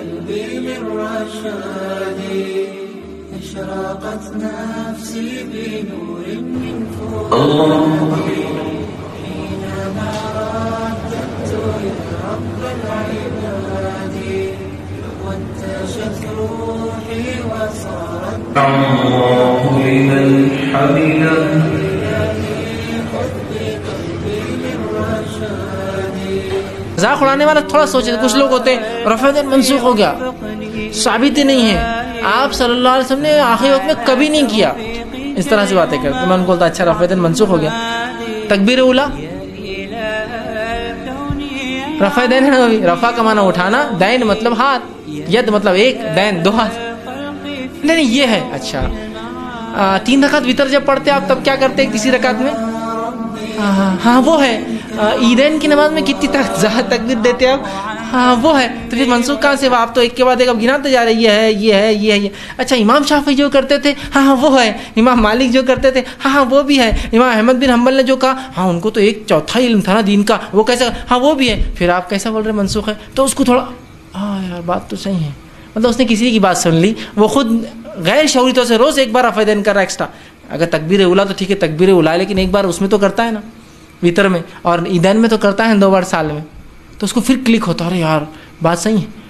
قلبي من رشادي اشرقت نفسي بنور من فؤادي حينما رددت يا رب العباد وانتشت روحي وصارت الله لمن حمده مذاق اڑانے والا تھوڑا سوچے. کچھ لوگ ہوتے ہیں رفع دین منسوخ ہو گیا, ثابت ہی نہیں ہے. آپ صلی اللہ علیہ وسلم نے آخری وقت میں کبھی نہیں کیا. اس طرح سے باتیں کرتے. میں ان کو بولتا اچھا رفع دین منسوخ ہو گیا. تکبیر اولا رفع دین ہے. رفع کا معنی اٹھانا, دین مطلب ہاتھ, ید مطلب ایک, دین دو ہاتھ. نہیں یہ ہے. اچھا 3 رکعت وتر جب پڑھتے آپ تب کیا کرتے ہیں کسی رکعت میں؟ ہاں وہ ہے. عیدین کی نماز میں کتنی تکبیر دیتے آپ؟ ہاں وہ ہے. تو پھر منسوخ کہاں سے؟ آپ تو ایک کے بعد ایک اب گناتے جا رہے ہیں, یہ ہے یہ ہے یہ ہے یہ. اچھا امام شافعی جو کرتے تھے ہاں وہ ہے. امام مالک جو کرتے تھے ہاں وہ بھی ہے. امام احمد بن حنبل نے جو کہا ہاں ان کو تو 1/4 علم تھا نا دین کا, وہ کیسا؟ ہاں وہ بھی ہے. پھر آپ کیسا بول رہے منسوخ ہے؟ تو اس کو تھوڑا ہاں یار بات تو صحیح ہے. مطلب اس نے کسی کی بات سن لی, وہ خود غیر شعوری طور سے روز ایک بار رفع دین کر رہا ایکسٹرا. اگر تکبیر اولا تو ٹھیک ہے تکبیر اولا, لیکن ایک بار اس میں تو کرتا ہے نا وطر میں, اور عیدین میں تو کرتا ہے 2 بار سال میں. تو اس کو پھر کلک ہوتا ہے ارے یار بات صحیح ہے.